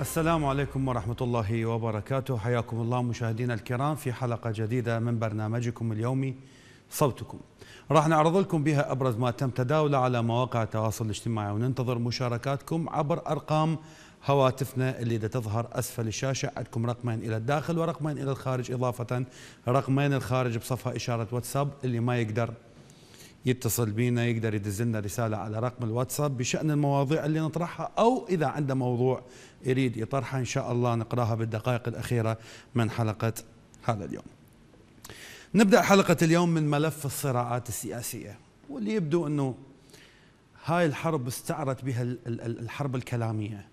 السلام عليكم ورحمة الله وبركاته. حياكم الله مشاهدينا الكرام في حلقة جديدة من برنامجكم اليومي صوتكم. راح نعرض لكم بها أبرز ما تم تداوله على مواقع التواصل الاجتماعي، وننتظر مشاركاتكم عبر أرقام هواتفنا اللي تظهر أسفل الشاشة. عندكم رقمين إلى الداخل ورقمين إلى الخارج، إضافة رقمين الخارج بصفحة إشارة واتساب. اللي ما يقدر يتصل بينا يقدر يدز لنا رسالة على رقم الواتساب بشأن المواضيع اللي نطرحها، أو إذا عنده موضوع يريد يطرحها إن شاء الله نقراها بالدقائق الأخيرة من حلقة هذا اليوم. نبدأ حلقة اليوم من ملف الصراعات السياسية، واللي يبدو أنه هاي الحرب استعرت بها الحرب الكلامية.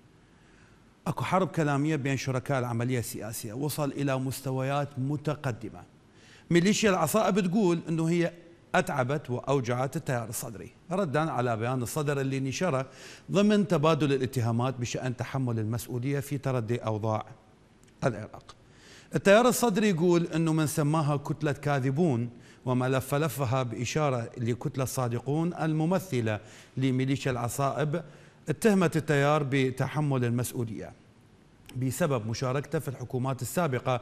أكو حرب كلامية بين شركاء العملية السياسية وصل إلى مستويات متقدمة. ميليشيا العصائب تقول أنه هي أتعبت وأوجعت التيار الصدري، ردا على بيان الصدر اللي نشره ضمن تبادل الاتهامات بشأن تحمل المسؤولية في تردي أوضاع العراق. التيار الصدري يقول أنه من سماها كتلة كاذبون وملفها بإشارة لكتلة صادقون الممثلة لميليشيا العصائب، اتهمت التيار بتحمل المسؤولية بسبب مشاركته في الحكومات السابقة،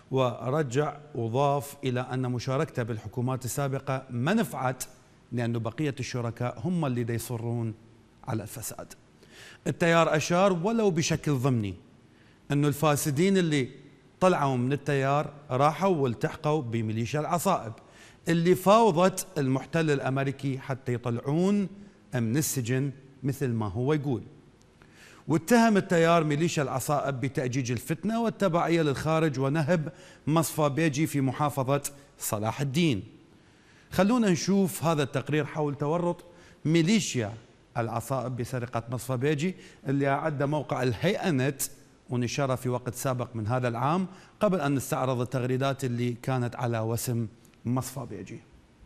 ورجع وضاف إلى أن مشاركته بالحكومات السابقة ما نفعت، لأن بقية الشركاء هم اللي يصرون على الفساد. التيار أشار ولو بشكل ضمني أنه الفاسدين اللي طلعوا من التيار راحوا والتحقوا بميليشيا العصائب اللي فاوضت المحتل الأمريكي حتى يطلعون من السجن مثل ما هو يقول. واتهم التيار ميليشيا العصائب بتأجيج الفتنة والتبعية للخارج ونهب مصفى بيجي في محافظة صلاح الدين. خلونا نشوف هذا التقرير حول تورط ميليشيا العصائب بسرقة مصفى بيجي اللي أعد موقع الهيئة نت ونشره في وقت سابق من هذا العام، قبل أن نستعرض التغريدات اللي كانت على وسم مصفى بيجي.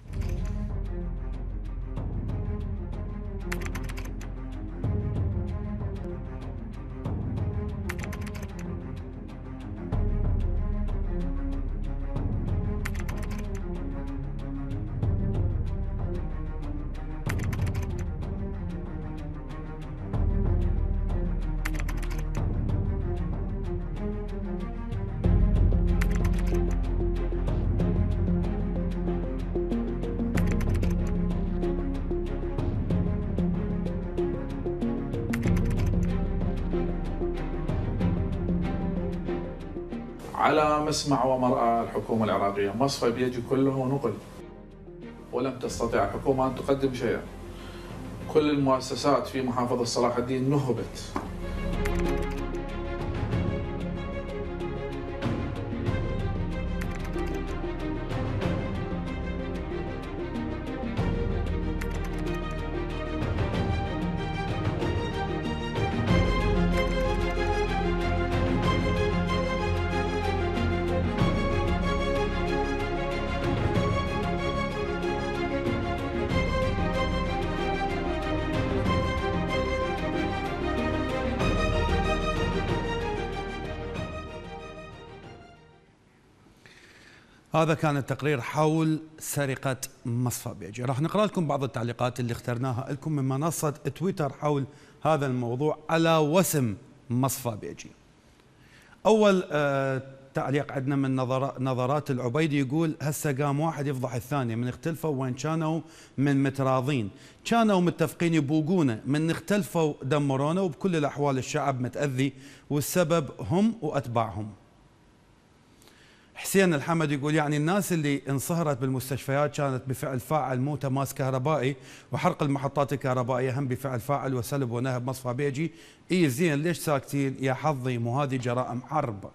على مسمع ومرأى الحكومة العراقية مصفى بيجي كله نقل، ولم تستطع الحكومة أن تقدم شيئا. كل المؤسسات في محافظة صلاح الدين نهبت. هذا كان التقرير حول سرقة مصفى بيجي. راح نقرأ لكم بعض التعليقات اللي اخترناها لكم من منصة تويتر حول هذا الموضوع على وسم مصفى بيجي. أول تعليق عندنا من نظرات العبيدي، يقول هسه قام واحد يفضح الثاني، من اختلفوا وين كانوا من متراضين، كانوا متفقين يبوقونا، من اختلفوا دمرونا، وبكل الأحوال الشعب متأذي والسبب هم وأتباعهم. حسين الحمد يقول يعني الناس اللي انصهرت بالمستشفيات كانت بفعل فاعل مو تماس كهربائي، وحرق المحطات الكهربائية هم بفعل فاعل، وسلب ونهب مصفى بيجي. اي زين ليش ساكتين يا حظي، مو هذه جرائم حرب.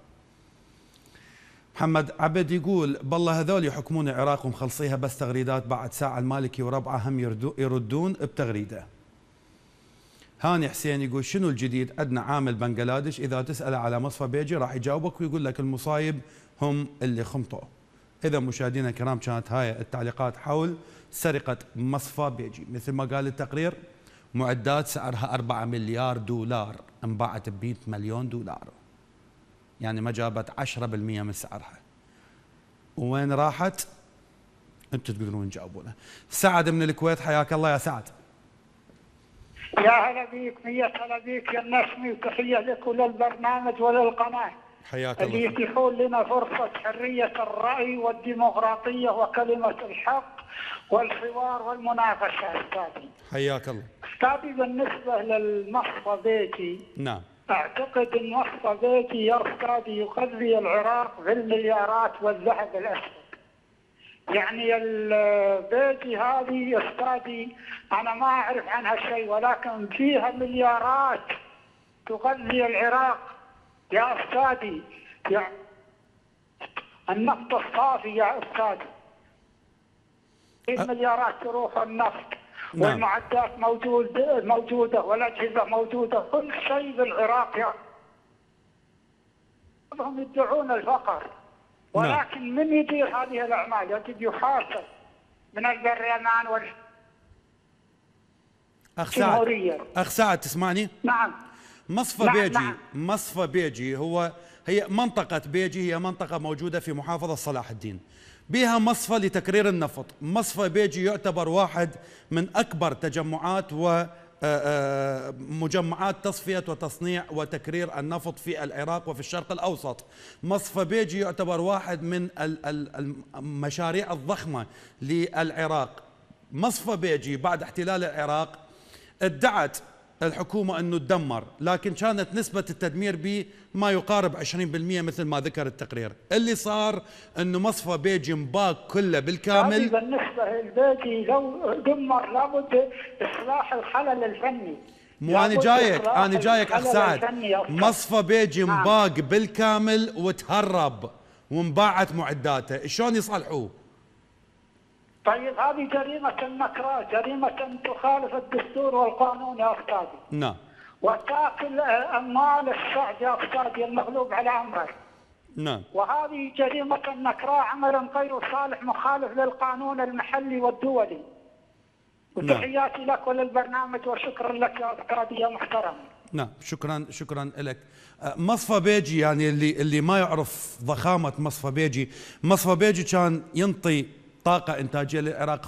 محمد عبد يقول بالله هذول يحكمون العراق ومخلصيها بس تغريدات، بعد ساعة المالكي وربعه هم يردون بتغريده. هاني حسين يقول شنو الجديد، عندنا عامل بنغلاديش اذا تسأله على مصفى بيجي راح يجاوبك ويقول لك المصايب هم اللي خمطوا. إذا مشاهدينا الكرام كانت هاي التعليقات حول سرقة مصفى بيجي. مثل ما قال التقرير، معدات سعرها 4 مليار دولار انباعت ب 100 مليون دولار، يعني ما جابت 10% من سعرها. وين راحت؟ انتم تقدرون تجاوبونه. سعد من الكويت، حياك الله يا سعد. يا هلا بيك، مية هلا بيك يا النسمي، وتحية لك وللبرنامج وللقناة حياك اللي الله. يتيحون لنا فرصة حرية الرأي والديمقراطية وكلمة الحق والحوار والمناقشة. أستاذي حياك الله. أستاذي بالنسبة للمصفى بيتي، نعم. أعتقد أن مصفى بيتي يا أستاذي يغذي العراق بالمليارات والذهب الأسود. يعني البيتي هذه أستاذي أنا ما أعرف عنها شيء، ولكن فيها مليارات تغذي العراق يا أستاذي. يعني النفط الصافي يا أستاذي، مليارات تروح النفط. نعم. والمعدات موجودة والأجهزة موجودة، كل شيء بالعراق. هم يدعون الفقر، ولكن من يدير هذه الأعمال يجب يحاسب من البرلمان والجمهورية. أخ سعد تسمعني؟ نعم. مصفى بيجي. نعم. مصفى بيجي هي منطقة بيجي، هي منطقة موجودة في محافظة صلاح الدين، بها مصفى لتكرير النفط. مصفى بيجي يعتبر واحد من أكبر تجمعات ومجمعات تصفية وتصنيع وتكرير النفط في العراق وفي الشرق الأوسط. مصفى بيجي يعتبر واحد من المشاريع الضخمة للعراق. مصفى بيجي بعد احتلال العراق ادعت الحكومة أنه تدمر، لكن كانت نسبة التدمير بما يقارب 20% مثل ما ذكر التقرير. اللي صار أنه مصفى بيجي مباق كله بالكامل. بالنسبة للبيجي لو دمر لابد إصلاح الخلل الفني. مو أنا جايك أخ سعد. مصفى بيجي مباق بالكامل وتهرب وانباعت معداته، شلون يصلحوه؟ طيب هذه جريمة النكراء، جريمة تخالف الدستور والقانون يا أستاذي. نعم. وتاكل أموال الشعب يا أستاذي المغلوب على أمره. نعم. وهذه جريمة النكراء، عمل غير صالح مخالف للقانون المحلي والدولي. وتحياتي لك وللبرنامج وشكرا لك يا أستاذي يا محترم. نعم، شكرا لك. مصفى بيجي يعني اللي ما يعرف ضخامة مصفى بيجي، مصفى بيجي كان ينطي طاقة إنتاجية للعراق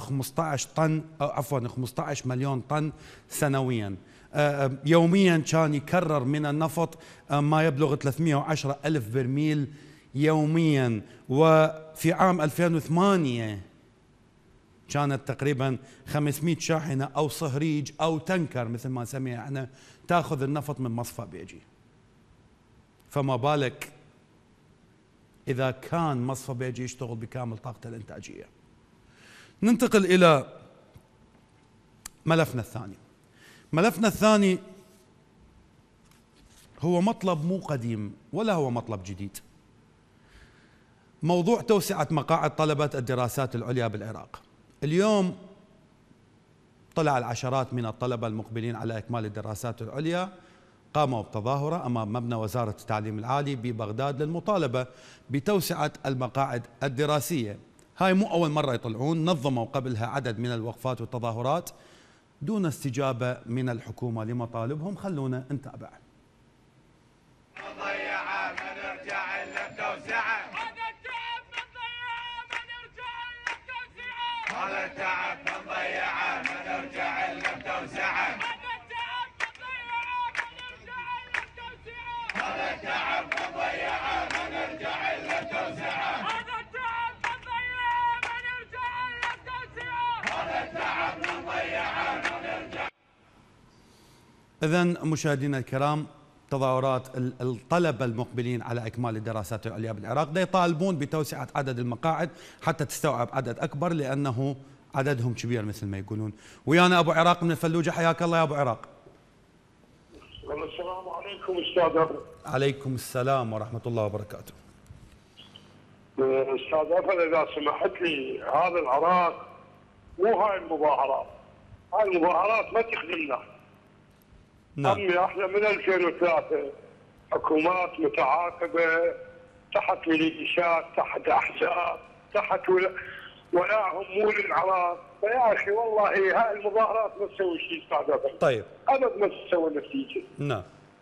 15 مليون طن سنويا. يوميا كان يكرر من النفط ما يبلغ 310 ألف برميل يوميا. وفي عام 2008 كانت تقريبا 500 شاحنة أو صهريج أو تنكر مثل ما نسميها احنا تاخذ النفط من مصفى بيجي. فما بالك إذا كان مصفى بيجي يشتغل بكامل طاقته الإنتاجية. ننتقل إلى ملفنا الثاني. ملفنا الثاني هو مطلب مو قديم ولا هو مطلب جديد. موضوع توسعة مقاعد طلبة الدراسات العليا بالعراق. اليوم طلع العشرات من الطلبة المقبلين على إكمال الدراسات العليا قاموا بتظاهرة أمام مبنى وزارة التعليم العالي ببغداد للمطالبة بتوسعة المقاعد الدراسية. هاي مو أول مرة يطلعون، نظموا قبلها عدد من الوقفات والتظاهرات دون استجابة من الحكومة لمطالبهم. خلونا نتابع. إذن مشاهدينا الكرام، تظاهرات الطلبة المقبلين على إكمال الدراسات العليا بالعراق دا يطالبون بتوسعة عدد المقاعد حتى تستوعب عدد أكبر، لأنه عددهم كبير مثل ما يقولون. ويانا أبو عراق من الفلوجة، حياك الله يا أبو عراق. السلام عليكم أستاذ أبو. عليكم السلام ورحمة الله وبركاته. أستاذ أبو إذا سمحت لي، هذا العراق مو هاي المظاهرات، هاي المظاهرات ما تخدمنا. نعم. احنا من 2003 حكومات متعاقبه تحت ميليشيات، تحت احزاب، تحت ولاهم مو للعراق. فيا اخي والله هاي المظاهرات ما تسوي شيء استاذ ابو. طيب. ابد ما تسوي نتيجه. نعم.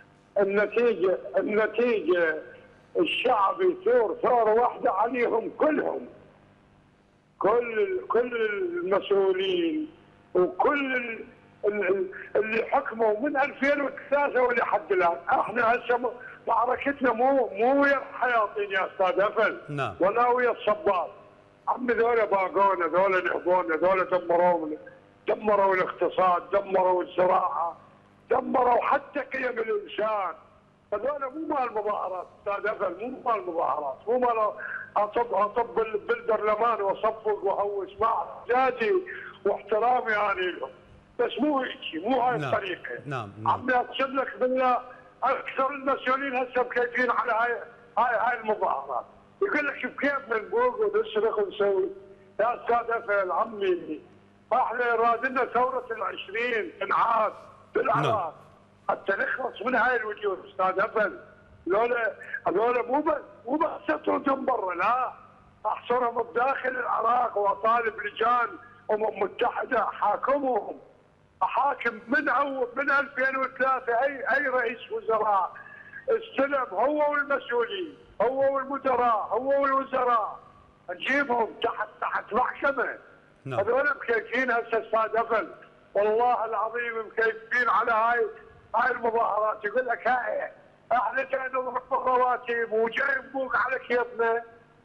النتيجه الشعب يثور ثوره واحده عليهم كلهم. كل المسؤولين وكل اللي حكموا من 2003 ولحد الان. احنا هسه معركتنا مو ويا الحياطين يا استاذ افل، نعم، ولا ويا الصباط. عمي ذولا باقونا، ذولا نهبونا، ذولا دمروا الاقتصاد، دمروا الزراعه، دمروا حتى قيم الانسان. هذول مو مال مظاهرات استاذ افل، مو مال مظاهرات، مو مال اطب بالبرلمان واصفق واهوس. مع اعتزازي واحترامي انا لهم، بس مو هيك، مو هاي الطريقه. نعم. عمي اقسم لك بالله اكثر المسؤولين هسه مكيفين على هاي المظاهرات. يقول لك بكيف نبوق ونسرق ونسوي. يا استاذ افل عمي، احنا رادنا ثوره ال20 تنعاد بالعراق حتى نخلص من هاي الوجوه استاذ افل. هذول مو بس اطردهم برا، لا، احصرهم بداخل العراق واطالب لجان متحده حاكمهم. احاكم من 2003 اي رئيس وزراء استلم، هو والمسؤولين، هو والمدراء، هو والوزراء، نجيبهم تحت محكمه. هذول مكيفين هسه استاذ افل، والله العظيم مكيفين على هاي المظاهرات. يقول لك هاي احنا جاي نضرب بالرواتب وجاي نبوق على كيفنا،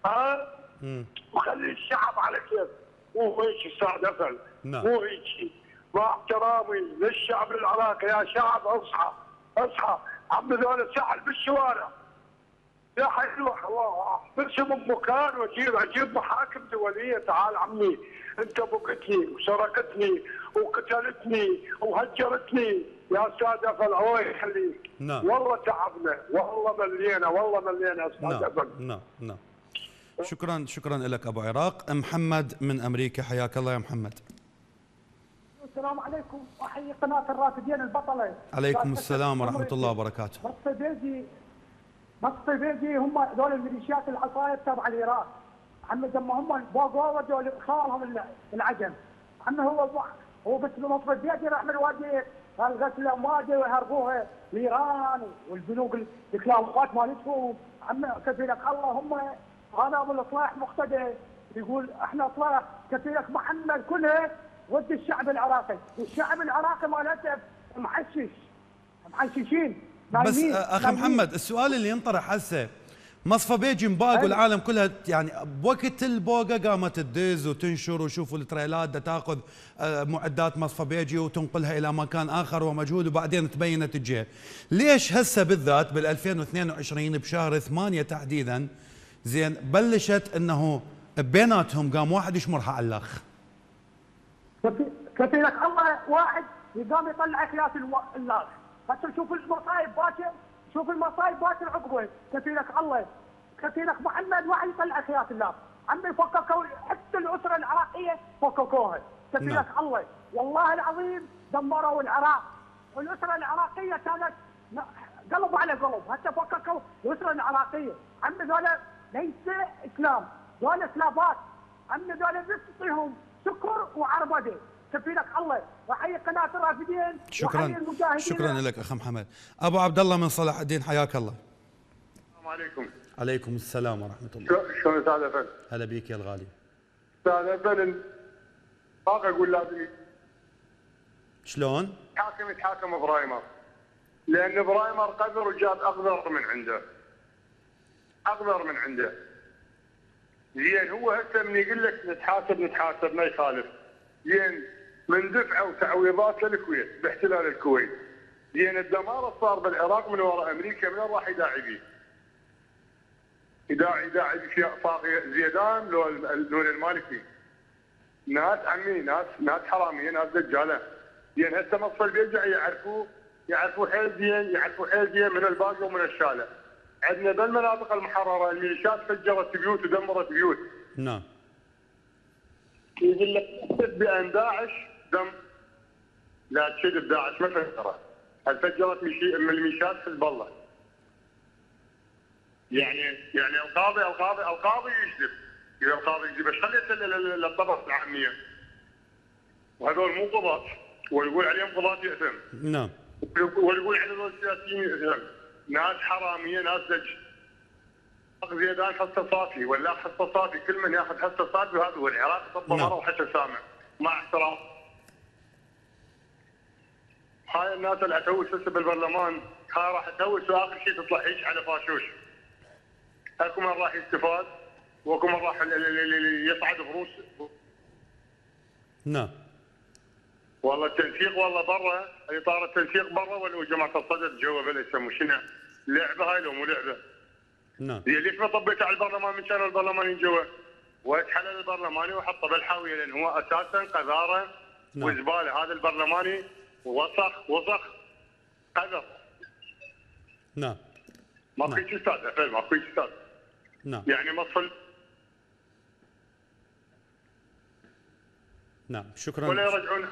وخلي الشعب على كيف. مو هيك استاذ افل، مو هيك. مع احترامي للشعب العراقي، يا شعب اصحى اصحى. عم ذول سحل بالشوارع، يا حيروح برسم بمكان واجيب محاكم دوليه. تعال عمي، انت بقتني وسرقتني وقتلتني وهجرتني يا استاذ افل، الله يخليك. والله تعبنا، والله ملينا استاذ افل. نعم. شكرا لك ابو عراق. محمد من امريكا، حياك الله يا محمد. السلام عليكم، احيي قناه الرافدين البطله. عليكم السلام ورحمه الله وبركاته. مصطفى بيجي هم ذول الميليشيات العصايه تبع العراق. عم لما هم بوغوا ودول خالهم العجم. عم هو بس مصطفى بيجي راح من الوادي الغسل الامواج ويهربوها لايران والبنوك الكلامات مالتهم. عم كفيلك الله هم هذا ابو الاصلاح مقتدى يقول احنا اصلاح. كفيلك محمد كلها ضد الشعب العراقي، والشعب العراقي مالته محششين. بس اخي محمد، السؤال اللي ينطرح هسه، مصفى بيجي مباق والعالم كلها يعني بوقت البوقه قامت تدز وتنشر وشوفوا التريلات تاخذ معدات مصفى بيجي وتنقلها الى مكان اخر ومجهول، وبعدين تبين تجيه. ليش هسه بالذات بال 2022 بشهر 8 تحديدا زين بلشت انه بيناتهم قام واحد يشمرها على الاخ؟ كفيلك الله واحد يقام يطلع اكياس الاخ. هسه شوف المصايب باكر، عقبه. كفيلك الله، كفيلك محمد واحد يطلع اكياس الاخ. عمي فككوا حتى الاسره العراقيه فككوها. كفيلك الله، والله العظيم دمروا العراق، والاسره العراقيه كانت قلب على قلب. هسه فككوا الاسره العراقيه. عمي ذولا ليس اسلام، ذولا سلافات. عمي ذولا بس تعطيهم سكر وعربده. كفيلك الله، وحي قناه الرافدين. شكرا لك اخ محمد. ابو عبد الله من صلاح الدين، حياك الله. السلام عليكم. عليكم السلام ورحمه الله. شلون استاذ افل؟ هلا بيك يا الغالي. استاذ افل، باقي اقول لازم شلون؟ يتحاكم برايمر، لان برايمر قدر وجاب اقدر من عنده. زين هو هسه من يقول لك نتحاسب ما يخالف. زين من دفعوا تعويضات للكويت باحتلال الكويت. زين الدمار اللي صار بالعراق من وراء امريكا، من راح يداعي به؟ يداعي بشيء طاغيه زيدان لو المالكي. ناس عمي، ناس حراميه، ناس دجاله. زين هسه مصفى بيرجع يعرفوا حيل زين من الباقي ومن الشالة. عندنا بالمناطق المحرره الميليشيات فجرت بيوت ودمرت بيوت. نعم. يقول لك بان داعش دم، لا تشد داعش ما فجرت، فجرت من الميليشيات حزب الله. يعني القاضي يكذب. اذا القاضي يكذب ايش خليت للطبقه العاميه؟ وهذول مو قضاة، ويقول عليهم قضاة يأثم. نعم. ويقول على السياسيين يأثم. ناس حراميه، ناس دج. زيدان حصه صافي ولا حصه صافي، كل من ياخذ حصه صافي، وهذا هو العراق طب مره وحتى سامع مع احترام. هاي الناس اللي هتهوس هسه بالبرلمان هاي راح تهوس واخر شيء تطلع هيك على فاشوش. اكو من راح يستفاد واكو من راح يصعد بروس. نعم. والله التنسيق والله برا، اطار التنسيق برا وجماعه الصدر جوا بلا يسموا شنو؟ لعبه هاي لو مو لعبه. نعم. ليش ما طبيته على البرلمان من كانوا البرلمانيين جوا؟ واتحلل البرلماني وحطه بالحاويه لان هو اساسا قذاره وزباله. هذا البرلماني وسخ قذر. نعم. ما في استاذ عفيف، ما في استاذ. نعم. يعني مصل. نعم. شكرا. ولا يرجعون.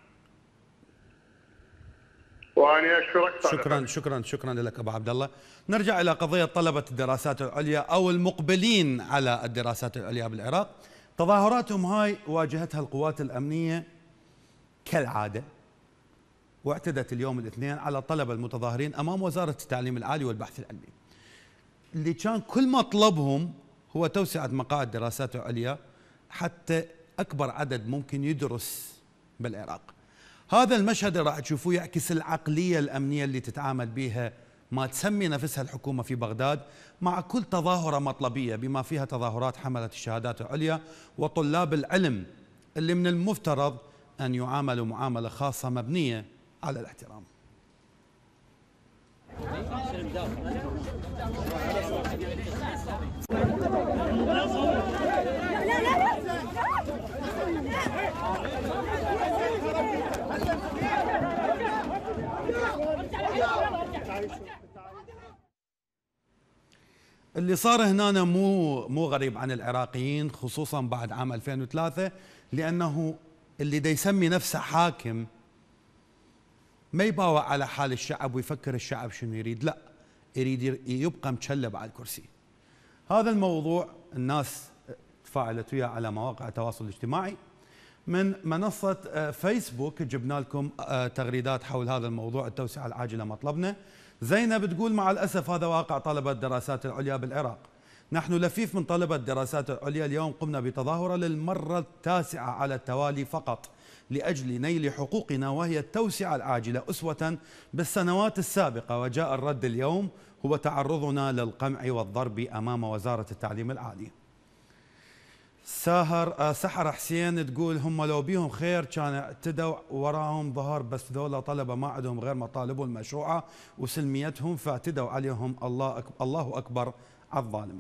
وأنا أشكرك. شكرا لك أبو عبد الله. نرجع إلى قضية طلبة الدراسات العليا أو المقبلين على الدراسات العليا بالعراق. تظاهراتهم هاي واجهتها القوات الأمنية كالعادة، واعتدت اليوم الاثنين على الطلبة المتظاهرين أمام وزارة التعليم العالي والبحث العلمي، اللي كان كل مطلبهم هو توسعة مقاعد الدراسات العليا حتى أكبر عدد ممكن يدرس بالعراق. هذا المشهد اللي راح تشوفوه يعكس العقلية الأمنية اللي تتعامل بها ما تسمي نفسها الحكومة في بغداد مع كل تظاهرة مطلبية، بما فيها تظاهرات حملة الشهادات العليا وطلاب العلم اللي من المفترض أن يعاملوا معاملة خاصة مبنية على الاحترام. اللي صار هنا مو غريب عن العراقيين، خصوصا بعد عام 2003، لأنه اللي دا يسمي نفسه حاكم ما يباوع على حال الشعب ويفكر الشعب شنو يريد، لا، يريد يبقى مشلب على الكرسي. هذا الموضوع الناس تفاعلت وياه على مواقع التواصل الاجتماعي. من منصة فيسبوك جبنا لكم تغريدات حول هذا الموضوع، التوسعة العاجلة مطلبنا. زينب بتقول: مع الأسف هذا واقع طلبة الدراسات العليا بالعراق. نحن لفيف من طلبة الدراسات العليا اليوم قمنا بتظاهرة للمرة التاسعة على التوالي فقط لأجل نيل حقوقنا، وهي التوسعة العاجلة أسوة بالسنوات السابقة، وجاء الرد اليوم هو تعرضنا للقمع والضرب أمام وزارة التعليم العالي. سحر حسين تقول: هم لو بيهم خير كان اعتدوا وراهم ظهر، بس ذولا طلبة ما عندهم غير مطالبهم المشروعة وسلميتهم فاعتدوا عليهم، الله أكبر على الظالم.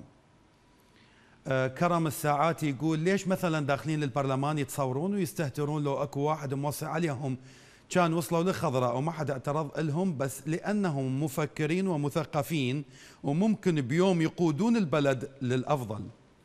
كرم الساعات يقول: ليش مثلا داخلين للبرلمان يتصورون ويستهترون لو اكو واحد موصي عليهم كان وصلوا للخضراء وما حدا اعترض لهم، بس لانهم مفكرين ومثقفين وممكن بيوم يقودون البلد للافضل.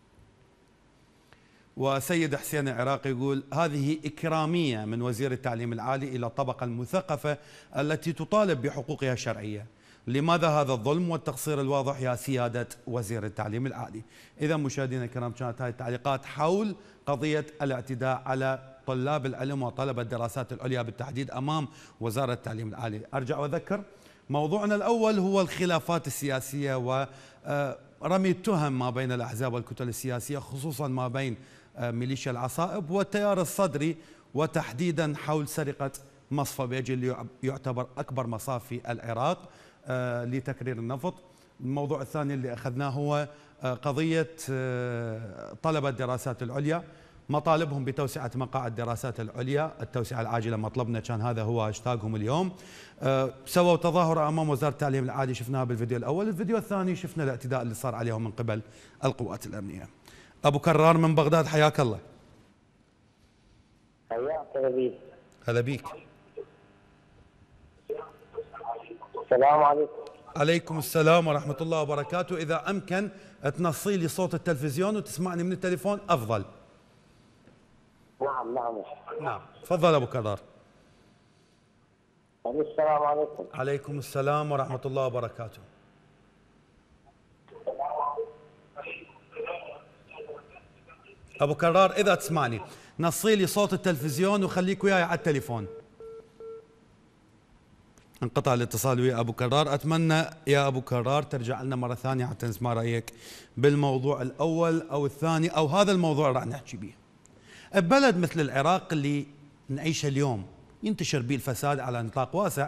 وسيد حسين العراقي يقول: هذه إكرامية من وزير التعليم العالي إلى الطبقة المثقفة التي تطالب بحقوقها الشرعية. لماذا هذا الظلم والتقصير الواضح يا سيادة وزير التعليم العالي؟ إذا مشاهدينا الكرام كانت هذه التعليقات حول قضية الاعتداء على طلاب العلم وطلبة الدراسات العليا بالتحديد أمام وزارة التعليم العالي. أرجع وأذكر موضوعنا الأول هو الخلافات السياسية ورمي التهم ما بين الأحزاب والكتل السياسية، خصوصا ما بين ميليشيا العصائب والتيار الصدري، وتحديدا حول سرقة مصفى بيجي اللي يعتبر أكبر مصافي العراق لتكرير النفط. الموضوع الثاني اللي أخذناه هو قضية طلبة الدراسات العليا، مطالبهم بتوسعة مقاعد الدراسات العليا، التوسعة العاجلة مطلبنا، كان هذا هو هاشتاغهم اليوم. سووا تظاهرة أمام وزارة التعليم العالي، شفناها بالفيديو الأول. الفيديو الثاني شفنا الاعتداء اللي صار عليهم من قبل القوات الأمنية. أبو كرار من بغداد، حياك الله. حياك. هلا بيك. السلام عليكم. عليكم السلام ورحمة الله وبركاته. إذا أمكن تنصي لي صوت التلفزيون وتسمعني من التليفون أفضل. نعم. تفضل أبو كرار. السلام عليكم. عليكم السلام ورحمة الله وبركاته. أبو كرار إذا تسمعني نصي لي صوت التلفزيون وخليك وياي على التليفون. انقطع الاتصال ويا أبو كرار. أتمنى يا أبو كرار ترجع لنا مرة ثانية حتى نسمع رأيك بالموضوع الأول أو الثاني أو هذا الموضوع اللي راح نحكي به. ببلد مثل العراق اللي نعيشه اليوم ينتشر به الفساد على نطاق واسع،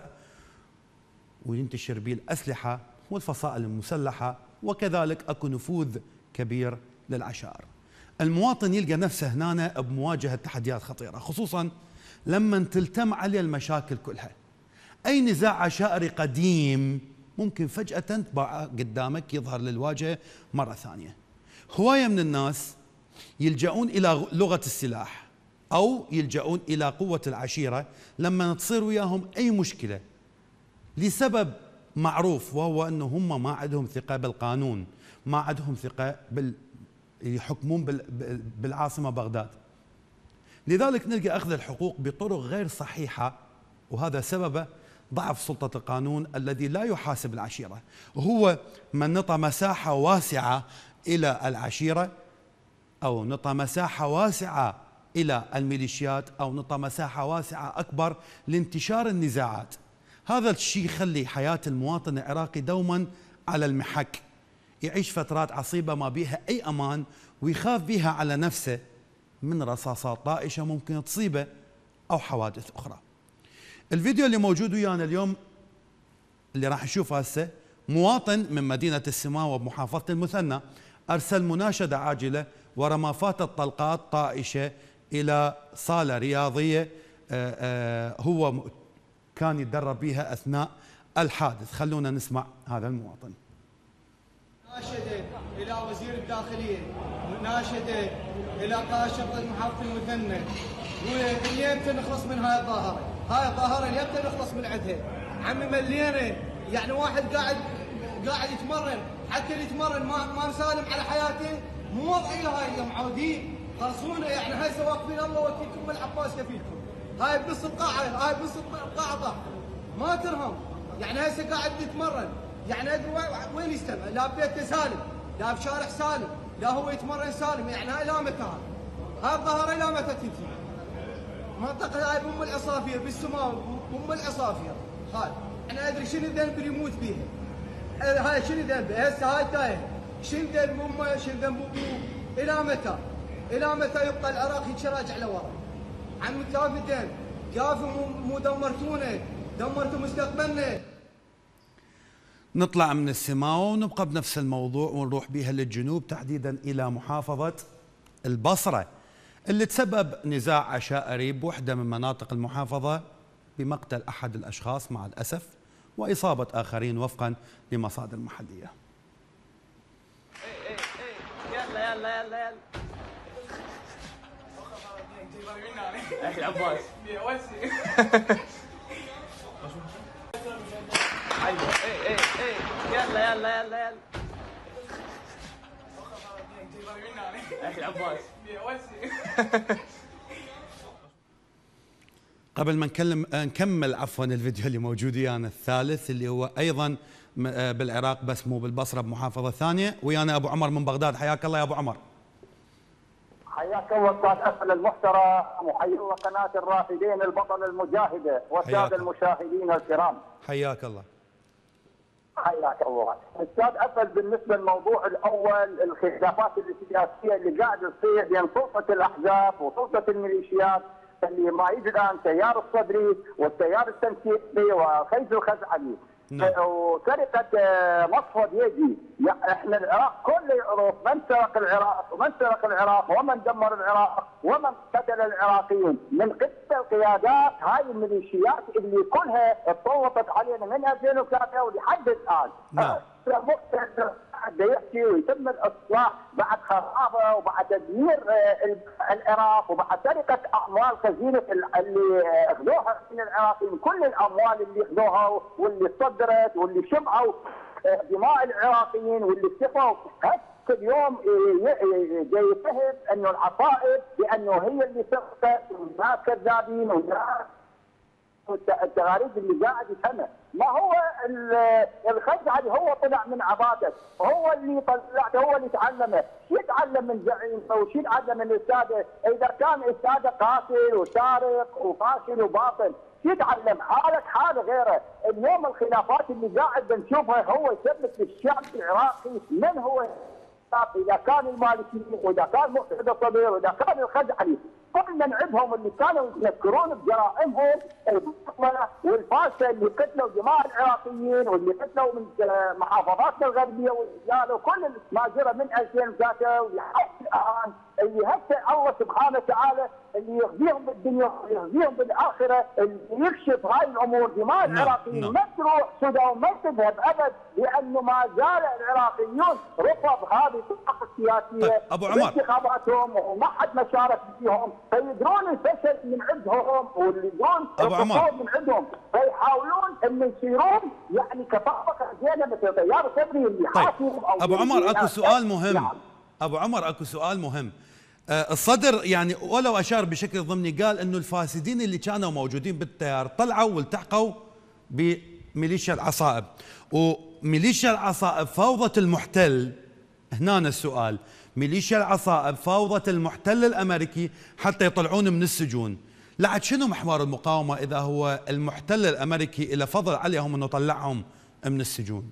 وينتشر به الأسلحة والفصائل المسلحة، وكذلك أكو نفوذ كبير للعشائر. المواطن يلقى نفسه هنا بمواجهة تحديات خطيرة، خصوصا لما تلتم عليه المشاكل كلها. أي نزاع عشائري قديم ممكن فجأة تبقى قدامك يظهر للواجهة مرة ثانية. هواية من الناس يلجؤون إلى لغة السلاح أو يلجؤون إلى قوة العشيرة لما تصير وياهم أي مشكلة لسبب معروف، وهو أنه هم ما عندهم ثقة بالقانون، ما عندهم ثقة يحكمون بالعاصمة بغداد. لذلك نلقى أخذ الحقوق بطرق غير صحيحة، وهذا سببه ضعف سلطة القانون الذي لا يحاسب العشيرة. هو من نطى مساحة واسعة إلى العشيرة، أو نطى مساحة واسعة إلى الميليشيات، أو نطى مساحة واسعة أكبر لانتشار النزاعات. هذا الشيء يخلي حياة المواطن العراقي دوما على المحك، يعيش فترات عصيبة ما بيها أي أمان، ويخاف بها على نفسه من رصاصات طائشة ممكن تصيبه أو حوادث أخرى. الفيديو اللي موجود ويانا اليوم اللي راح نشوفه هسه، مواطن من مدينة السماوة بمحافظة المثنى أرسل مناشدة عاجلة ورا فاتت طلقات طائشة إلى صالة رياضية هو كان يتدرب بها أثناء الحادث. خلونا نسمع هذا المواطن. مناشدة إلى وزير الداخلية، مناشدة إلى قائد شرطة محافظة المثنى، واليمتى نخلص من هاي الظاهرة، هاي الظاهرة اليمتى نخلص من عندها. عمي ملينا، يعني واحد قاعد يتمرن، حتى اللي يتمرن ما مسالم على حياته، مو وضعية هاي يا معودين، خلصونا. يعني هاي واقفين الله وكيلكم العباس كفيلكم، هاي بنص القاعة، هاي بنص القاعة ضحك ما ترهم. يعني هسه قاعد يتمرن، يعني وين يستمع؟ لا ببيته سالم، لا بشارع سالم، لا هو يتمرن سالم. يعني هاي لا متى هاي الظاهرة لا متى تنتهي. منطقة هاي بأم العصافير بالسماء، بأم العصافير هاي. أنا أدري شنو الذنب اللي يموت بيها، هاي شنو ذنبه هسه، هاي تايه. شنو ذنب أمه، شنو ذنب أبوه؟ إلى متى؟ إلى متى يبقى العراق يتراجع لورا؟ عم كافي الذنب، كافي مو دمرتونا، دمرتوا مستقبلنا. نطلع من السماوة ونبقى بنفس الموضوع ونروح بها للجنوب، تحديدا إلى محافظة البصرة اللي تسبب نزاع عشائري بوحدة من مناطق المحافظة بمقتل أحد الأشخاص مع الأسف، وإصابة آخرين وفقا لمصادر محلية. يلا يلا يلا يلا اخي العباس ايوه يلا يلا يلا يلا اخي العباس. قبل ما نكمل عفوا الفيديو اللي موجود ويانا الثالث اللي هو ايضا بالعراق بس مو بالبصره بمحافظه ثانيه، ويانا ابو عمر من بغداد. حياك الله يا ابو عمر. حياك الله استاذ حسن المحترم، وحي الله قناه الرافدين البطل المجاهده والساده المشاهدين الكرام. حياك الله. حياك الله. استاذ اسد، بالنسبه للموضوع الاول، الخلافات السياسيه اللي قاعده تصير بين سلطه الاحزاب وسلطه الميليشيات اللي ما يجي الان تيار الصدري والتيار التنسيقي وخيز الخزعلي وسرقه مصفى بيجي. احنا العراق كله يعرف من سرق العراق ومن سرق العراق ومن دمر العراق ومن قتل العراقيين من قبل القيادات هاي الميليشيات اللي كلها تسلطت علينا من 2003 ولحد الان. بده يحكي ويتم الاصلاح بعد خرابه وبعد تدمير العراق وبعد سرقه اموال خزينه اللي اخذوها من العراقيين، كل الاموال اللي اخذوها واللي صدرت واللي شبعوا دماء العراقيين واللي اكتفوا. كل يوم جاي يفهم انه العصائب بانه هي اللي سرقت والناس كذابين والناس التغاريد اللي قاعد يفهمها. ما هو الخزعلي هو طلع من عبادة، هو اللي طلعته، هو اللي تعلمه. شو يتعلم من زعيمه وشو يتعلم من الساده؟ اذا كان الساده قاتل وسارق وفاشل وباطل، شو يتعلم؟ حالك حال غيره. اليوم الخلافات اللي قاعد بنشوفها هو يثبت للشعب العراقي من هو. اذا كان المالكي واذا كان مقتدى الصدر واذا كان الخزعلي، كل من عندهم اللي كانوا يذكرون بجرائمهم البطله والفاشله اللي قتلوا جماعه العراقيين واللي قتلوا من محافظاتنا الغربيه والرجال وكل ما جرى من 2003 ولحد الان، اللي هسه الله سبحانه وتعالى اللي يخزيهم بالدنيا ويخزيهم بالاخره، اللي يكشف هاي الامور. جماعه العراقيين ما تروح سودان وما تذهب ابد، لانه ما زال العراقيون رفض هذه الطاقه السياسيه ابو عمر انتخاباتهم وما حد ما شارك فيهم، فيدرون الفشل من عندهم واللي يدرون الرفض من عندهم، فيحاولون ان يصيرون يعني كطبقه زينه مثل تيار صدري اللي حاكم. ابو عمر اكو سؤال مهم. ابو عمر اكو سؤال مهم. الصدر يعني ولو اشار بشكل ضمني قال انه الفاسدين اللي كانوا موجودين بالتيار طلعوا والتحقوا بميليشيا العصائب، وميليشيا العصائب فوضت المحتل. هنا السؤال، ميليشيا العصائب فوضت المحتل الامريكي حتى يطلعون من السجون. لعد شنو محور المقاومه اذا هو المحتل الامريكي له فضل عليهم انه طلعهم من السجون؟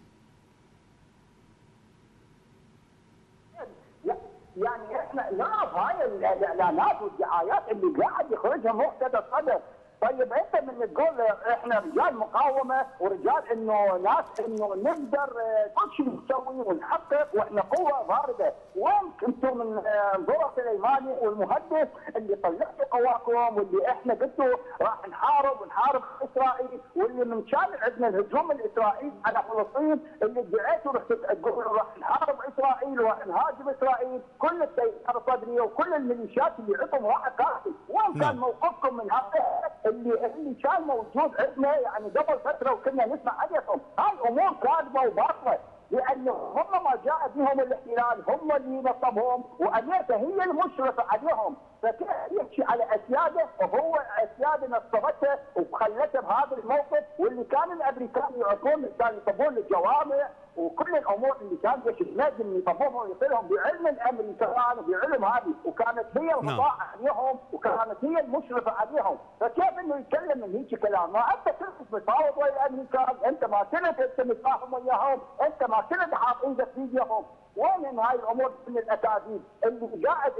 يعني احنا نعرف هاي الاعلانات والدعايات اللي قاعد يخرجها مقتدى الصدر. طيب انت من تقول احنا رجال مقاومه ورجال انه ناس انه نقدر كل شيء نسوي ونحقق واحنا قوه بارده، وين كنتوا من منظور سليماني والمهندس اللي طلعتوا قواكم واللي احنا قلتوا راح نحارب اسرائيل، واللي من كان عندنا الهجوم الاسرائيلي على فلسطين اللي ادعيتوا رح تقولوا راح نحارب اسرائيل وراح نهاجم اسرائيل، كل التيار الصدري وكل الميليشيات اللي عندهم واحد قاسي، وين كان موقفكم من هذا اللي كان موجود عندنا يعني قبل فتره وكنا نسمع عليهم؟ هاي امور كاذبه وباطله، لانه هم ما جاء بهم الاحتلال، هم اللي نصبهم وامريكا هي المشرفه عليهم، فكيف يحكي على اسياده وهو اسياده نصبته وخلته بهذا الموقف؟ واللي كان الامريكان يعطون كانوا يطبون الجوامع وكل الامور اللي كان جيش النجم يطبوهم ويصلهم بعلم الامريكان وبعلم هذه، وكانت هي المطاعه عليهم وكانت هي المشرفه عليهم، فكيف انه يتكلم من هيك كلام؟ ما انت كنت متفاوض ويا الامريكان، انت ما كنت متفاهم وياهم، انت ما كنت حاط ايدك في ايديهم، وين هاي الامور من الاكاذيب اللي قاعد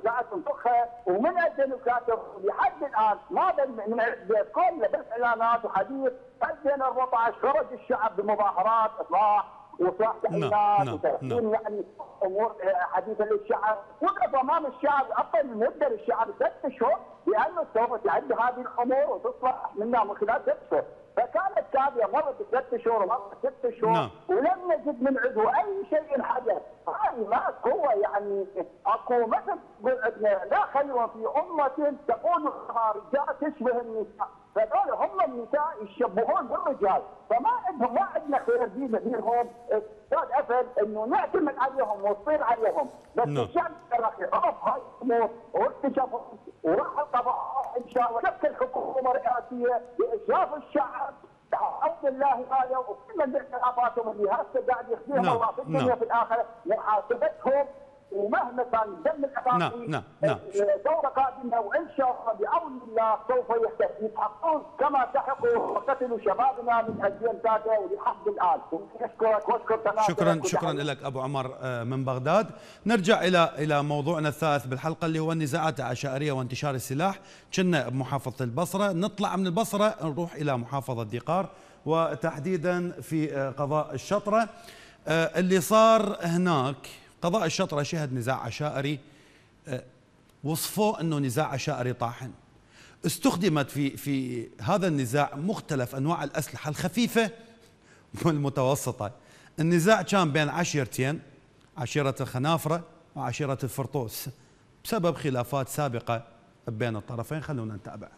تنطخها ومن الديمقراطيه لحد الان ما من كل بس اعلانات وحديث 2014 خرج الشعب بمظاهرات اصلاح واصلاح تامينات وتحسين يعني امور حديثه للشعب، وقف امام الشعب اقل مده للشعب 6 اشهر لانه سوف تعد هذه الامور وتصلح منها من خلال 6 اشهر، فكانت كافيه مرت ب3 شهور ومرت 6 شهور ولم نجد من عنده اي شيء حدث. هاي ما قوه يعني اكو مثل تقول عندنا لا خير في امه تقول لها رجال تشبه النساء، فهذول هم النساء يشبهون بالرجال، فما عندهم ما عندنا خير بينهم استاذ افل انه نعتمد عليهم ونصير عليهم، بس الشعب راح يعرف هاي الامور واكتشفوا وراح القضاء ان شاء الله شكل حكومه رئاسيه لاشراف الشعب بحفظ الله هذا وكل من باعترافاتهم اللي هسه قاعد يخزيهم الله في الدنيا وفي الاخره محاسبتهم، ومهما كان دم الاعرابي ثوره قادمه وان شاء الله بعون الله سوف يتحققون كما تحقوا وقتلوا شبابنا من 2003 ولحد الان. اشكرك واشكر شكرا لك ابو عمر من بغداد. نرجع الى موضوعنا الثالث بالحلقه اللي هو النزاعات العشائريه وانتشار السلاح. كنا بمحافظه البصره، نطلع من البصره نروح الى محافظه ديقار وتحديدا في قضاء الشطره. اللي صار هناك قضاء الشطرة شهد نزاع عشائري، وصفوه انه نزاع عشائري طاحن. استخدمت في هذا النزاع مختلف انواع الاسلحه الخفيفه والمتوسطه. النزاع كان بين عشيرتين، عشيره الخنافره وعشيره الفرطوس، بسبب خلافات سابقه بين الطرفين. خلونا نتابع.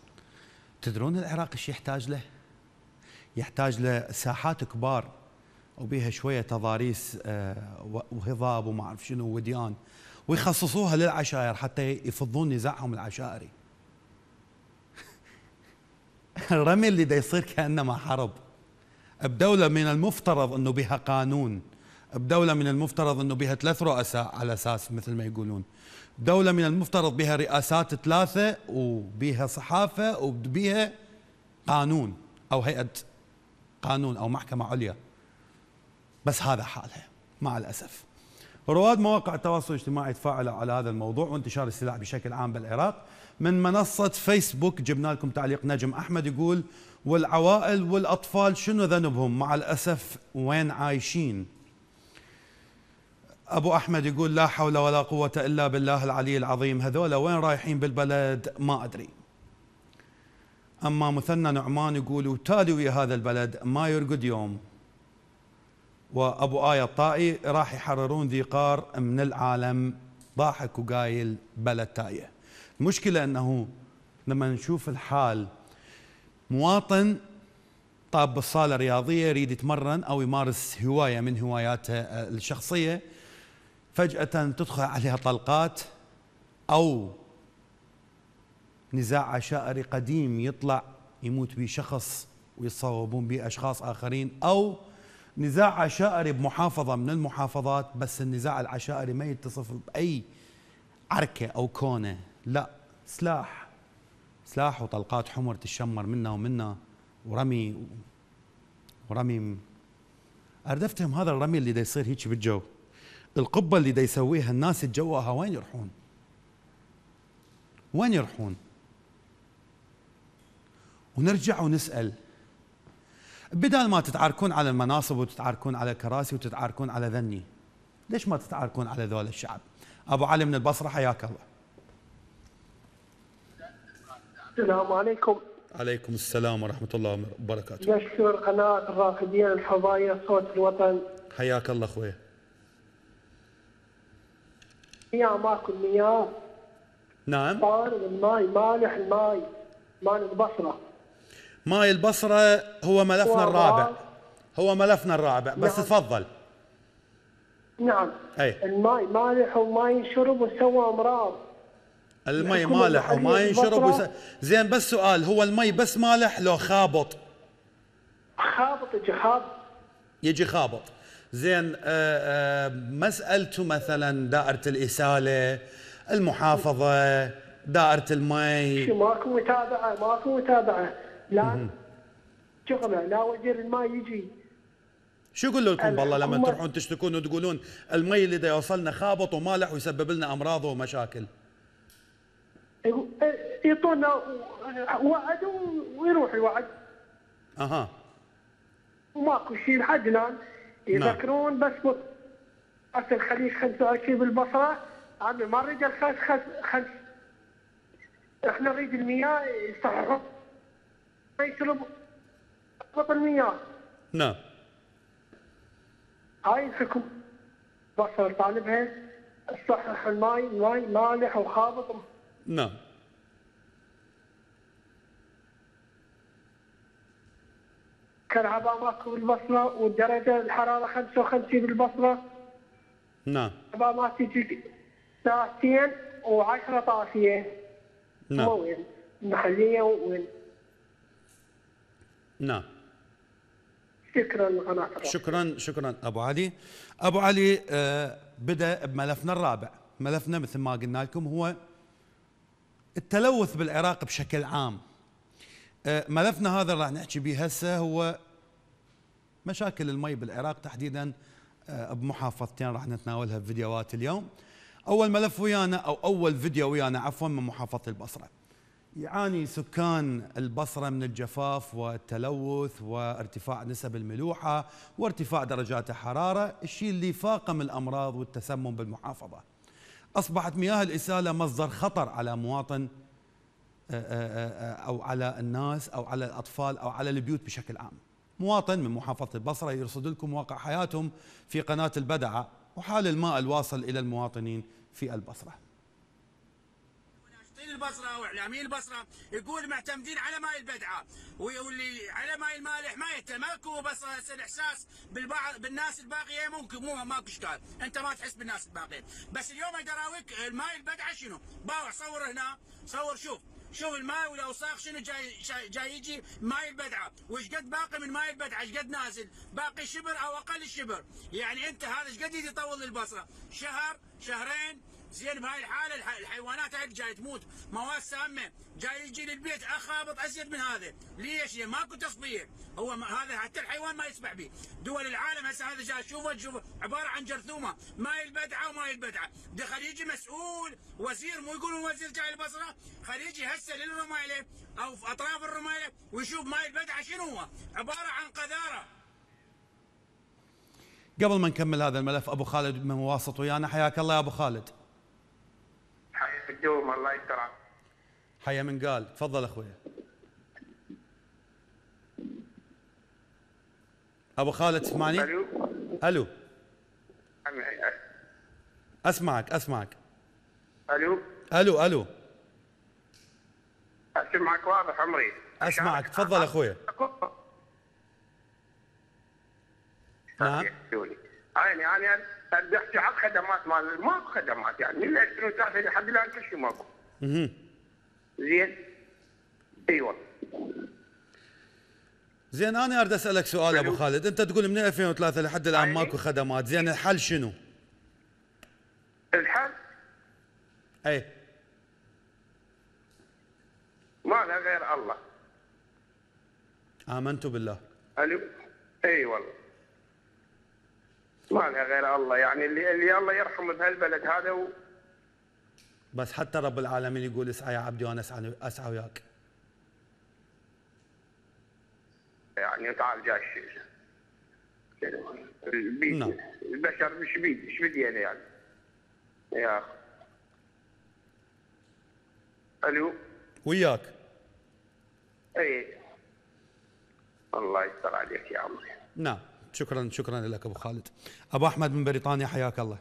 تدرون العراق ايش يحتاج له؟ يحتاج له ساحات كبار وبيها شويه تضاريس وهضاب وما اعرف شنو وديان، ويخصصوها للعشائر حتى يفضون نزاعهم العشائري. الرمي اللي دا يصير كانما حرب بدوله من المفترض انه بها قانون، بدوله من المفترض انه بها 3 رؤساء على اساس مثل ما يقولون، دولة من المفترض بها رئاسات 3 وبها صحافة وبها قانون أو هيئة قانون أو محكمة عليا، بس هذا حالها مع الأسف. رواد مواقع التواصل الاجتماعي تفاعلوا على هذا الموضوع وانتشار السلاح بشكل عام بالعراق. من منصة فيسبوك جبنا لكم تعليق نجم أحمد يقول: والعوائل والأطفال شنو ذنبهم؟ مع الأسف وين عايشين؟ أبو أحمد يقول: لا حول ولا قوة إلا بالله العلي العظيم، هذولا وين رايحين بالبلد ما أدري. أما مثنى نعمان يقول: وتالي ويا هذا البلد ما يرقد يوم. وأبو آية الطائي: راح يحررون ذي قار من العالم، ضاحك وقايل بلد تايه. المشكلة أنه لما نشوف الحال مواطن طاب بالصالة رياضية يريد يتمرن أو يمارس هواية من هواياته الشخصية، فجأة تدخل عليها طلقات أو نزاع عشائري قديم يطلع يموت به شخص ويتصوبون به أشخاص آخرين، أو نزاع عشائري بمحافظة من المحافظات بس النزاع العشائري ما يتصف بأي عركة أو كونة، لا، سلاح وطلقات حمر تشمر منا ومنا ورمي. أريد أفتهم هذا الرمي اللي دا يصير هيك بالجو، القبة اللي دا يسويها الناس يتجوها، وين يروحون؟ ونرجع ونسأل، بدال ما تتعاركون على المناصب وتتعاركون على الكراسي وتتعاركون على ذني، ليش ما تتعاركون على ذول الشعب؟ أبو علي من البصرة، حياك الله. السلام عليكم. عليكم السلام ورحمة الله وبركاته. نشكر قناة الراقدين الحظايا صوت الوطن. حياك الله أخوي. ماكو المياه. نعم. الماي مالح، الماي مال البصرة. ماي البصرة هو ملفنا الرابع، بس نعم. تفضل. نعم. أي. الماي مالح وما ينشرب وسوى أمراض. المي مالح وما ينشرب زين، بس سؤال، هو المي بس مالح لو خابط؟ يجي خابط. زين، مسألته مثلا دائرة الإسالة، المحافظة، دائرة المي، ماكو متابعة، لا شغله، لا وزير الماء يجي. شو يقول لكم بالله لما تروحون تشتكون وتقولون المي اللي دا يوصلنا خابط ومالح ويسبب لنا أمراض ومشاكل؟ يعطونا وعد ويروح الوعد. اها. وماكو شيء لحد الان يذكرون. بس اصل الخليج 25 بالبصره، عمي ما نريد احنا نريد المياه يصححون، ما يشرب بطل المياه. نعم. هاي الحكومه بصره طالبها تصحح الماي مالح وخابط. نعم. كهرباء ماكو بالبصره، والدرجه الحراره 55 بالبصره. نعم. كهرباء ما تجي ساعتين و10 طافيه. نعم. وين محليه وين؟ نعم. شكرا لقناه. شكرا ابو علي. ابو علي بدا بملفنا الرابع. ملفنا مثل ما قلنا لكم هو التلوث بالعراق بشكل عام. ملفنا هذا راح نحكي به هسه هو مشاكل المي بالعراق تحديدا بمحافظتين راح نتناولها بفيديوهات اليوم. اول ملف ويانا او اول فيديو ويانا عفوا من محافظة البصرة. يعاني سكان البصرة من الجفاف والتلوث وارتفاع نسب الملوحة وارتفاع درجات الحرارة، الشيء اللي فاقم الامراض والتسمم بالمحافظة. اصبحت مياه الإسالة مصدر خطر على مواطن أو على الناس أو على الأطفال أو على البيوت بشكل عام. مواطن من محافظة البصرة يرصد لكم واقع حياتهم في قناة البدعة وحال الماء الواصل إلى المواطنين في البصرة. مواطنين البصره واعلاميين البصره يقول معتمدين على ماي البدعه، واللي على ماي المالح ماكو بس الاحساس بالناس الباقيه ممكن ماكو اشكال، انت ما تحس بالناس الباقيه، بس اليوم اقدر اراويك الماي البدعه شنو؟ باوع صور هنا، صور شوف الماي والاوساخ شنو جاي يجي ماي البدعه، وايش قد باقي من ماي البدعه، ايش قد نازل؟ باقي شبر او اقل الشبر، يعني انت هذا ايش قد يطول البصره؟ شهر شهرين زين. بهاي الحاله الحيوانات هاي جاي تموت، مواد سامه جاي يجي للبيت اخابط ازيد من هذا، ليش؟ ماكو تصفيه، هو هذا حتى الحيوان ما يسمح به. دول العالم هسه هذا جاي شوفه عباره عن جرثومه، ماي البدعه وماي البدعه، ده خليجي مسؤول وزير، مو يقولون وزير جاي البصره، خليجي هسه للرمايله او في اطراف الرمايله ويشوف ماي البدعه شنو هو، عباره عن قذاره. قبل ما نكمل هذا الملف ابو خالد من واسط ويانا، حياك الله يا ابو خالد. حياك الدوم، الله يسترك. حيا من قال، تفضل اخوي. ابو خالد تسمعني؟ الو. اسمعك. الو. اسمعك واضح عمري. اسمعك، تفضل اخوي. نعم. يعني بدي احكي عن خدمات، ماكو خدمات، يعني من 2003 لحد الان كل شيء ماكو. زين. ايوه. زين انا اريد اسالك سؤال ابو خالد، انت تقول من 2003 لحد الان ماكو خدمات، زين الحل شنو؟ الحل؟ اي ما لها غير الله. امنت بالله. الو. اي والله. ما لها غير الله، يعني اللي الله يرحم بهالبلد هذا بس حتى رب العالمين يقول اسعى يا عبدي وانا اسعى وياك. يعني تعال جاي الشيء. نعم. البشر مش بدينا يعني. يا اخي. الو. وياك. اي. الله يستر عليك يا عمري. نعم. شكرا لك ابو خالد. ابو احمد من بريطانيا، حياك الله.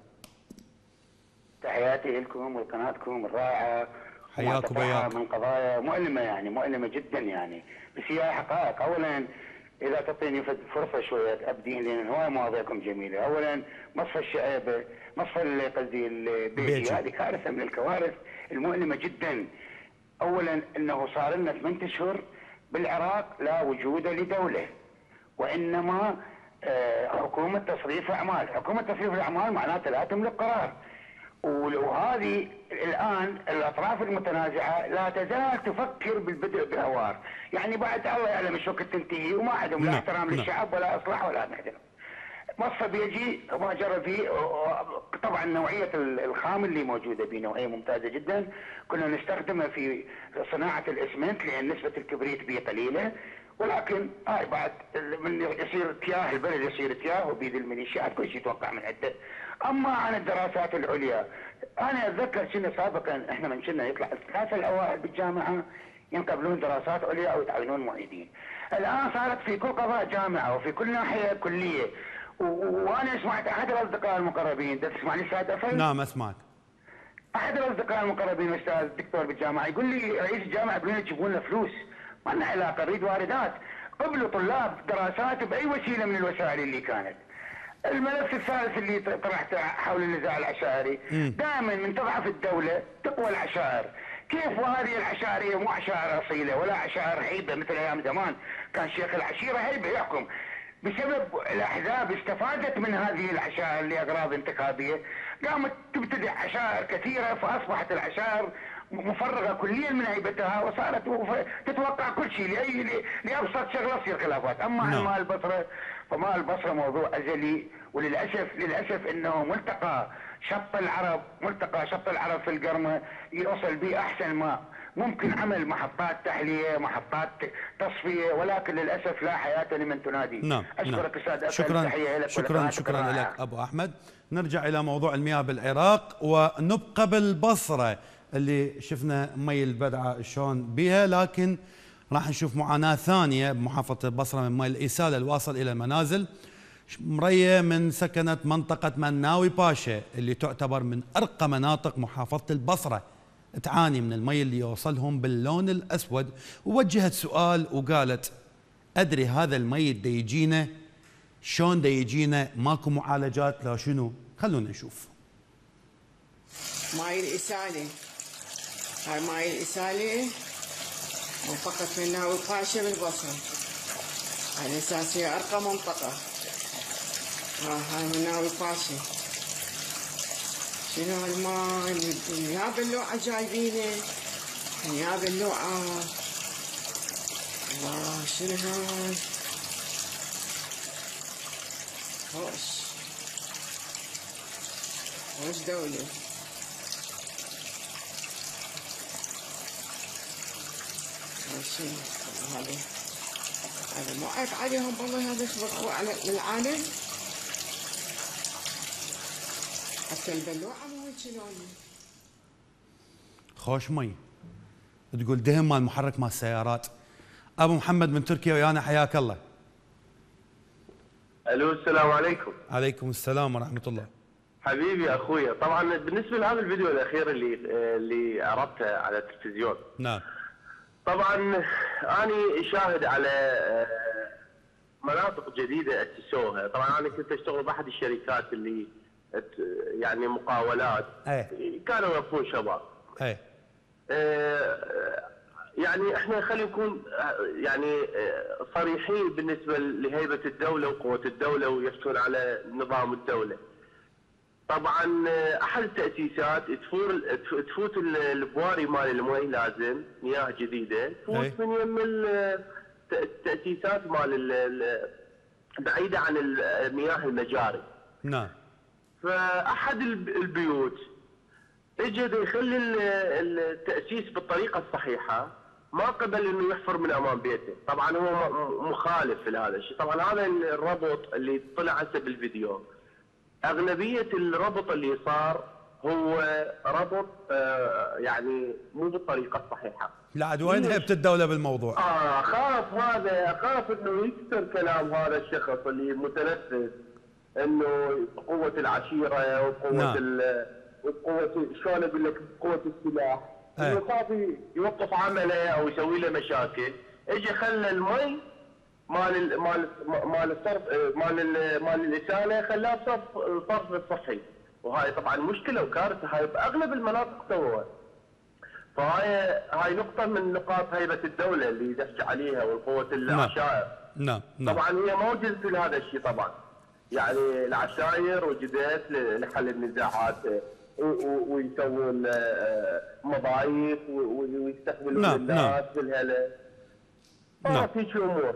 تحياتي لكم ولقناتكم الرائعه. حياك وبياك. من قضايا مؤلمه، يعني مؤلمه جدا يعني، بس هي حقائق. اولا اذا تعطيني فرصه شويه ابدي، لان هواي مواضيعكم جميله. اولا مصفى الشعيبه، مصفى قصدي البيجي، هذه كارثه من الكوارث المؤلمه جدا. اولا انه صار لنا 8 اشهر بالعراق لا وجود لدوله، وانما حكومه تصريف اعمال. حكومه تصريف الاعمال معناته لا تملك قرار، وهذه الان الاطراف المتنازعه لا تزال تفكر بالبدء بهوار، يعني بعد الله يعلم ايش وقت تنتهي، وما عندهم لا احترام للشعب ولا اصلاح ولا محترم. مصفى بيجي ما جرى فيه. طبعا نوعيه الخام اللي موجوده به نوعيه ممتازه جدا، كنا نستخدمها في صناعه الاسمنت لان نسبه الكبريت به قليله، ولكن هاي بعد من يصير تياه البلد يصير تياه وبيد الميليشيات كل شيء يتوقع من عنده. اما عن الدراسات العليا، انا اتذكر كنا سابقا احنا من كنا يطلع الثلاثه الاوائل بالجامعه ينقبلون دراسات عليا او يتعينون معيدين. الان صارت في كل قضاء جامعه وفي كل ناحيه كليه. وانا سمعت احد الاصدقاء المقربين، تسمعني استاذ افل؟ نعم اسمعك. احد الاصدقاء المقربين استاذ الدكتور بالجامعه يقول لي رئيس الجامعه يقولون يجيبون لنا فلوس، ما لنا علاقه، نريد واردات. قبلوا طلاب دراسات باي وسيله من الوسائل اللي كانت. الملف الثالث اللي طرحته حول النزاع العشائري، دائما من تضعف الدوله تقوى العشائر. كيف وهذه العشائر هي مو عشائر اصيله ولا عشائر هيبه مثل ايام زمان، كان شيخ العشيره هيبه يحكم. بسبب الاحزاب استفادت من هذه العشائر لاغراض انتخابيه، قامت تبتدع عشائر كثيره، فاصبحت العشائر مفرغه كليا من هيبتها، وصارت تتوقع كل شيء لابسط شغله تصير خلافات. اما عن مال البصره فمال البصره موضوع ازلي، وللاسف انه ملتقى شط العرب في القرمه يوصل به احسن ماء، ممكن عمل محطات تحليه، محطات تصفيه، ولكن للاسف لا حياه لمن تنادي. نعم. اشكرك استاذ. شكرا لك ابو احمد. نرجع الى موضوع المياه بالعراق ونبقى بالبصره اللي شفنا مي البدعه شلون بها، لكن راح نشوف معاناه ثانيه بمحافظه البصره من مي الاساله الواصل الى المنازل. مريه من سكنت منطقه مناوي باشا اللي تعتبر من ارقى مناطق محافظه البصره تعاني من المي اللي يوصلهم باللون الأسود، ووجهت سؤال وقالت أدري هذا المي دا يجينا شلون دا يجينا، ماكو معالجات لا شنو؟ خلونا نشوف. ماي الإسالة، هاي ماي الإسالة منطقة مناوي قاشة بالبصرة، هاي الأساسية أرقى منطقة. هاي مناوي قاشة. شنو هالماي؟ يا بلوعة جايبينه، يا بلوعة. الله شنو هاي؟ هوش دولة. هذا مو عيب عليهم والله، هذا يخبطوا على العالم. حتى البلوعة مو هيك لوني. خوش مي. تقول دهم مال محرك مال السيارات. ابو محمد من تركيا ويانا، حياك الله. الو السلام عليكم. عليكم السلام ورحمة الله. حبيبي اخويا، طبعا بالنسبه لهذا الفيديو الاخير اللي عرضته على التلفزيون، نعم، طبعا اني شاهد على مناطق جديده اسسوها. طبعا انا كنت اشتغل باحد الشركات اللي يعني مقاولات، كانوا يوظفون شباب. يعني احنا خلينا نكون يعني صريحين بالنسبه لهيبه الدوله وقوه الدوله، ويفتون على نظام الدوله. طبعا احد التاسيسات تفوت البواري مال المي، لازم مياه جديده تفوت من يم التاسيسات مال بعيده عن مياه المجاري. نعم. فاحد البيوت اجى يخلي التاسيس بالطريقه الصحيحه، ما قبل انه يحفر من امام بيته. طبعا هو مخالف لهذا الشيء. طبعا هذا الربط اللي طلع هسه بالفيديو، اغلبيه الربط اللي صار هو ربط يعني مو بالطريقه الصحيحه. لا عاد وين هيبه الدوله بالموضوع؟ اخاف انه يكسر كلام هذا الشخص اللي متنفس انه قوه العشيره وقوه نعم. وقوه شلون اقول لك قوه السلاح، انه خاف يوقف عمله او يسوي له مشاكل. اجى خلى المي مال الصرف مال الاساله خلاه صرف الصحي، وهاي طبعا مشكله وكارثه. هاي باغلب المناطق سووها. هاي نقطه من نقاط هيبه الدوله اللي يدش عليها والقوه العشائر. نعم. طبعا هي ما وجدت لهذا الشيء. طبعا يعني العشائر وجدت لحل النزاعات ويسوون مضايق ويستقبلون الناس بالهلا. ما في شيء امور.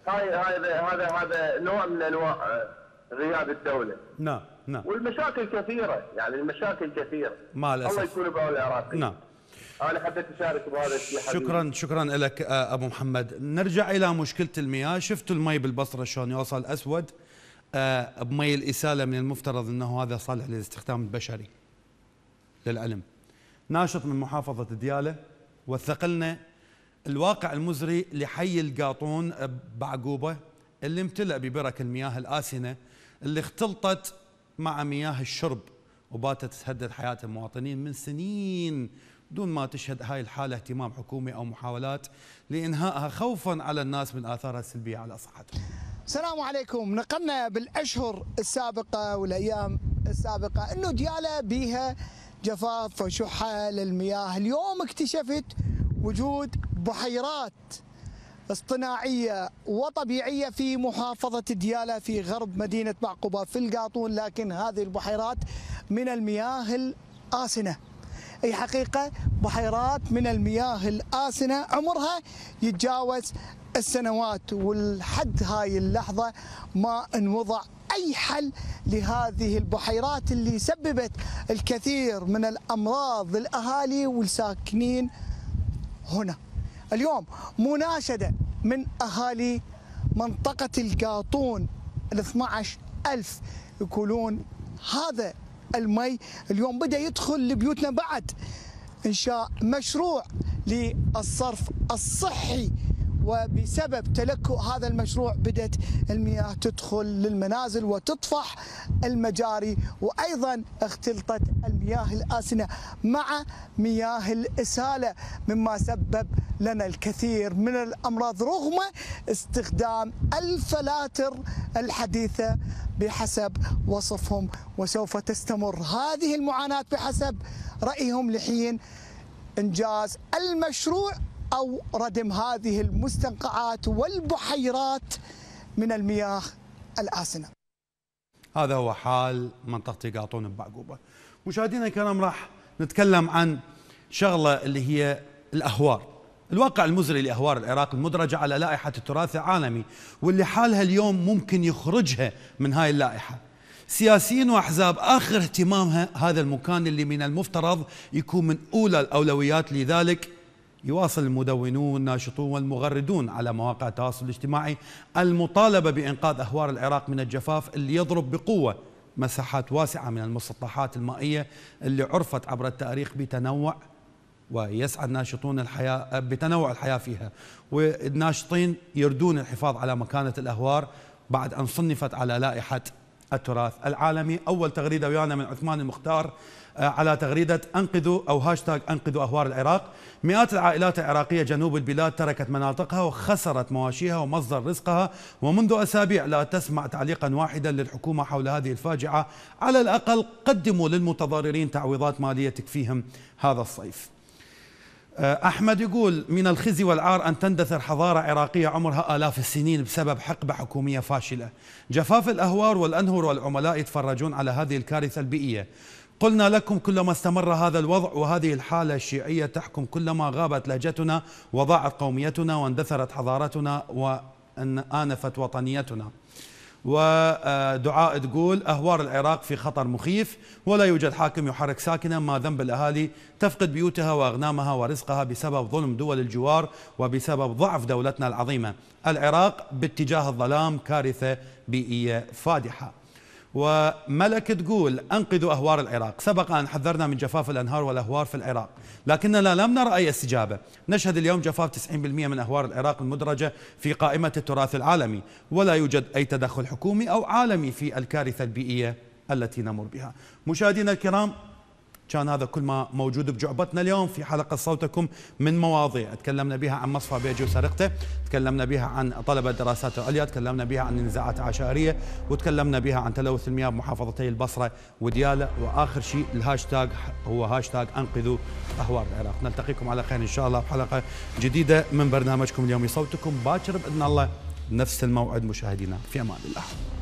هذا نوع من انواع غياب الدوله. نعم. والمشاكل كثيره، يعني المشاكل كثيره. مع الاسف. الله يكون بعون العراقي. نعم. انا حبيت اشارك بهذا الشيء. شكرا لك ابو محمد. نرجع الى مشكله المياه. شفتوا المي بالبصره شلون يوصل اسود بمي الاساله، من المفترض انه هذا صالح للاستخدام البشري. للعلم ناشط من محافظه دياله وثق لنا الواقع المزري لحي القاطون بعقوبه اللي امتلأ ببرك المياه الآسنة اللي اختلطت مع مياه الشرب وباتت تهدد حياة المواطنين من سنين دون ما تشهد هاي الحالة اهتمام حكومي أو محاولات لإنهائها خوفا على الناس من آثارها السلبية على صحتهم. السلام عليكم. نقلنا بالأشهر السابقة والأيام السابقة أنه ديالة بيها جفاف وشحة للمياه. اليوم اكتشفت وجود بحيرات اصطناعية وطبيعية في محافظة ديالة في غرب مدينة بعقوبة في القاطون، لكن هذه البحيرات من المياه الآسنة. أي حقيقة بحيرات من المياه الآسنة عمرها يتجاوز السنوات، والحد هاي اللحظة ما انوضع أي حل لهذه البحيرات اللي سببت الكثير من الأمراض للأهالي والساكنين هنا. اليوم مناشدة من أهالي منطقة القاطون 12,000 يقولون هذا المي اليوم بدأ يدخل لبيوتنا بعد إنشاء مشروع للصرف الصحي وبسبب تلكؤ هذا المشروع بدأت المياه تدخل للمنازل وتطفح المجاري، وأيضا اختلطت المياه الآسنة مع مياه الإسالة، مما سبب لنا الكثير من الأمراض رغم استخدام الفلاتر الحديثة بحسب وصفهم. وسوف تستمر هذه المعاناة بحسب رأيهم لحين إنجاز المشروع أو ردم هذه المستنقعات والبحيرات من المياه الآسنة. هذا هو حال منطقة قاطون ببعقوبة. مشاهدينا الكرام، راح نتكلم عن شغلة اللي هي الأهوار، الواقع المزري لأهوار العراق المدرجة على لائحة التراث العالمي، واللي حالها اليوم ممكن يخرجها من هاي اللائحة. سياسيين وأحزاب آخر اهتمامها هذا المكان اللي من المفترض يكون من أولى الأولويات، لذلك يواصل المدونون والناشطون والمغردون على مواقع التواصل الاجتماعي المطالبة بإنقاذ أهوار العراق من الجفاف اللي يضرب بقوة مساحات واسعة من المسطحات المائية اللي عرفت عبر التاريخ بتنوع، ويسعى الناشطون الحياة بتنوع الحياة فيها، والناشطين يردون الحفاظ على مكانة الأهوار بعد أن صنفت على لائحة التراث العالمي. أول تغريدة ويانا من عثمان المختار على تغريدة أنقذوا أو هاشتاج أنقذوا أهوار العراق. مئات العائلات العراقية جنوب البلاد تركت مناطقها وخسرت مواشيها ومصدر رزقها، ومنذ أسابيع لا تسمع تعليقا واحدا للحكومة حول هذه الفاجعة. على الأقل قدموا للمتضررين تعويضات مالية تكفيهم هذا الصيف. أحمد يقول من الخزي والعار أن تندثر حضارة عراقية عمرها آلاف السنين بسبب حقبة حكومية فاشلة. جفاف الأهوار والأنهر والعملاء يتفرجون على هذه الكارثة البيئية. قلنا لكم كلما استمر هذا الوضع وهذه الحالة الشيعية تحكم كلما غابت لهجتنا وضاعت قوميتنا واندثرت حضارتنا وآنفت وطنيتنا. ودعاء تقول أهوار العراق في خطر مخيف ولا يوجد حاكم يحرك ساكنا، ما ذنب الأهالي تفقد بيوتها وأغنامها ورزقها بسبب ظلم دول الجوار وبسبب ضعف دولتنا العظيمة. العراق باتجاه الظلام، كارثة بيئية فادحة. وملك تقول أنقذوا أهوار العراق، سبق أن حذرنا من جفاف الأنهار والأهوار في العراق لكننا لم نرى أي استجابة. نشهد اليوم جفاف 90% من أهوار العراق المدرجة في قائمة التراث العالمي، ولا يوجد أي تدخل حكومي أو عالمي في الكارثة البيئية التي نمر بها. مشاهدينا الكرام، كان هذا كل ما موجود بجعبتنا اليوم في حلقة صوتكم من مواضيع تكلمنا بها عن مصفى بيجي وسرقته، تكلمنا بها عن طلبة الدراسات العليا، تكلمنا بها عن النزاعات العشائرية، وتكلمنا بها عن تلوث المياه بمحافظتي البصرة وديالى، وآخر شيء الهاشتاج هو هاشتاج أنقذوا أهوار العراق. نلتقيكم على خير إن شاء الله بحلقة جديدة من برنامجكم اليومي صوتكم باكر بإذن الله، نفس الموعد. مشاهدينا في أمان الله.